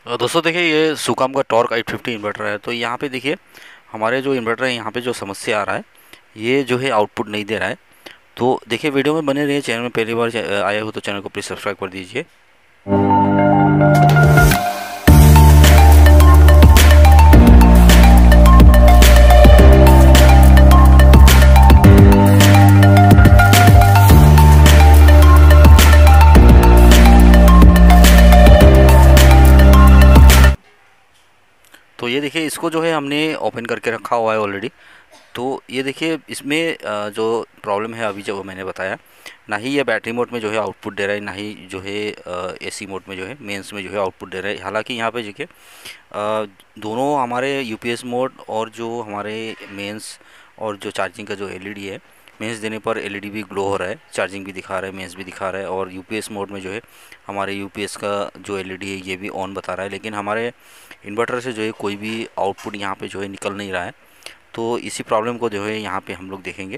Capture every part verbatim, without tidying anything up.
अ, दोस्तों देखिए, ये सुकाम का टॉर्क एट फिफ्टी इन्वर्टर है। तो यहाँ पे देखिए हमारे जो इन्वर्टर है, यहाँ पे जो समस्या आ रहा है, ये जो है आउटपुट नहीं दे रहा है। तो देखिए वीडियो में बने रहिए। चैनल में पहली बार च- आए हो तो चैनल को प्लीज़ सब्सक्राइब कर दीजिए। तो ये देखिए, इसको जो है हमने ओपन करके रखा हुआ है ऑलरेडी। तो ये देखिए इसमें अ, जो प्रॉब्लम है अभी जो मैंने बताया, ना ही ये बैटरी मोड में जो है आउटपुट दे रहा है, ना ही जो है एसी मोड में जो है मेंस में जो है आउटपुट दे रहा है। हालांकि यहाँ पे देखिए अ, दोनों हमारे यूपीएस मोड और जो हमारे मेंस और जो चार्जिंग का जो एलईडी है, मेंस देने पर एलईडी भी ग्लो हो रहा है, चार्जिंग भी दिखा रहा है, मेंस भी दिखा रहा है। और यूपीएस मोड में जो है हमारे यूपीएस का जो एलईडी है ये भी ऑन बता रहा है। लेकिन हमारे इन्वर्टर से जो है कोई भी आउटपुट यहाँ पे जो है निकल नहीं रहा है। तो इसी प्रॉब्लम को जो है यहाँ पे हम लोग देखेंगे।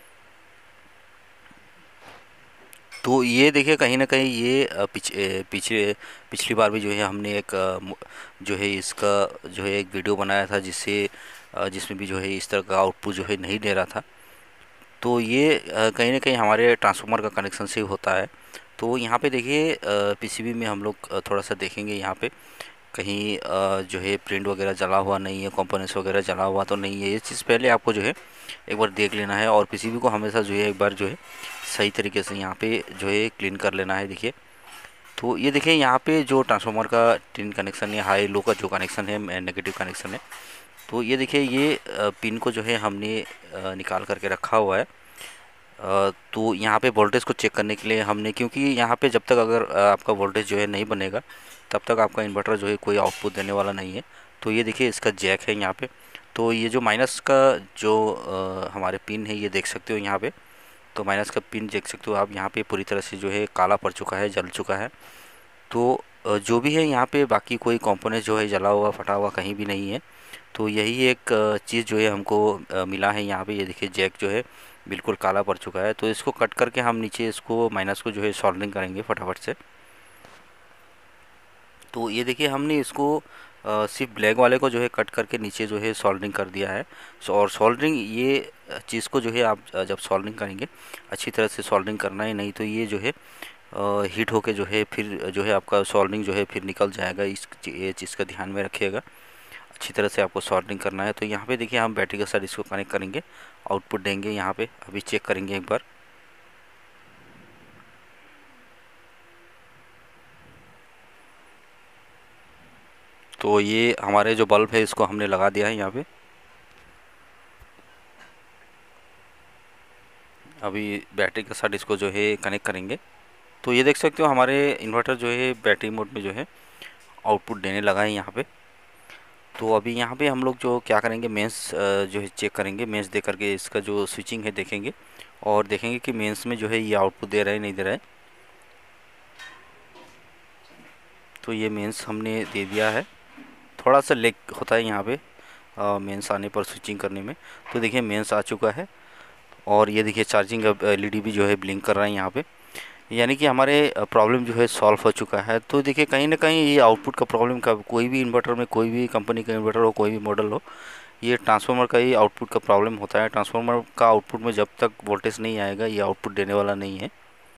तो ये देखिए कहीं ना कहीं ये अ, पिछ अ, पिछले पिछली बार भी जो है हमने एक अ, मु- जो है इसका जो है एक वीडियो बनाया था, जिससे अ, जिसमें भी जो है इस तरह का आउटपुट जो है नहीं दे रहा था। तो ये अ, कहीं ना कहीं हमारे ट्रांसफार्मर का कनेक्शन से होता है। तो यहाँ पे देखिए पीसीबी में हम लोग अ, थोड़ा सा देखेंगे यहाँ पे कहीं अ, जो है प्रिंट वगैरह जला हुआ नहीं है, कंपोनेंट्स वगैरह जला हुआ तो नहीं है। ये चीज़ पहले आपको जो है एक बार देख लेना है, और पीसीबी को हमेशा जो है एक बार जो है सही तरीके से यहाँ पे जो है क्लीन कर लेना है। देखिए, तो ये देखिए यहाँ पे जो ट्रांसफार्मर का टिन कनेक्शन है, हाई लो का जो कनेक्शन है, नेगेटिव कनेक्शन है। तो ये देखिए ये अ, पिन को जो है हमने अ, निकाल करके रखा हुआ है। अ, तो यहाँ पे वोल्टेज को चेक करने के लिए हमने, क्योंकि यहाँ पे जब तक अगर अ, आपका वोल्टेज जो है नहीं बनेगा, तब तक आपका इन्वर्टर जो है कोई आउटपुट देने वाला नहीं है। तो ये देखिए इसका जैक है यहाँ पे। तो ये जो माइनस का जो अ, हमारे पिन है, ये देख सकते हो यहाँ पे। तो माइनस का पिन देख सकते हो आप, यहाँ पे पूरी तरह से जो है काला पड़ चुका है, जल चुका है। तो अ, जो भी है यहाँ पे बाकी कोई कंपोनेंट जो है जला हुआ फटा हुआ कहीं भी नहीं है। तो यही एक अ, चीज़ जो है हमको अ, मिला है यहाँ पे। ये देखिए जैक जो है बिल्कुल काला पड़ चुका है। तो इसको कट करके हम नीचे इसको माइनस को जो है सोल्डरिंग करेंगे फटाफट से। तो ये देखिए हमने इसको अ, सिर्फ ब्लैक वाले को जो है कट करके नीचे जो है सोल्डरिंग कर दिया है। सो और सोल्डरिंग ये चीज़ को जो है आप अ, जब सोल्डरिंग करेंगे अच्छी तरह से सोल्डरिंग करना है, नहीं तो ये जो है हीट होके जो है फिर जो है आपका सोल्डरिंग जो है फिर निकल जाएगा। इस ये चीज़ का ध्यान में रखिएगा। अच्छी तरह से आपको सोल्डरिंग करना है। तो यहाँ पे देखिए हम बैटरी के साथ इसको कनेक्ट करेंगे, आउटपुट देंगे यहाँ पे। अभी चेक करेंगे एक बार। तो ये हमारे जो बल्ब है इसको हमने लगा दिया है यहाँ पे। अभी बैटरी के साथ इसको जो है कनेक्ट करेंगे। तो ये देख सकते हो हमारे इन्वर्टर जो है बैटरी मोड में जो है आउटपुट देने लगा है यहाँ पे। तो अभी यहाँ पे हम लोग जो क्या करेंगे, मेंस जो है चेक करेंगे। मेंस दे करके इसका जो स्विचिंग है देखेंगे, और देखेंगे कि मेंस में जो है ये आउटपुट दे रहा है नहीं दे रहा है। तो ये मेंस हमने दे दिया है। थोड़ा सा लेग होता है यहाँ पे मेंस आने पर स्विचिंग करने में। तो देखिए मेंस आ चुका है, और ये देखिए चार्जिंग एलईडी भी जो है ब्लिंक कर रहा है यहाँ पे। यानी कि हमारे प्रॉब्लम जो है सॉल्व हो चुका है। तो देखिए कहीं ना कहीं ये आउटपुट का प्रॉब्लम का, कोई भी इन्वर्टर में, कोई भी कंपनी का इन्वर्टर हो, कोई भी मॉडल हो, ये ट्रांसफार्मर का ही आउटपुट का प्रॉब्लम होता है। ट्रांसफार्मर का आउटपुट में जब तक वोल्टेज नहीं आएगा ये आउटपुट देने वाला नहीं है।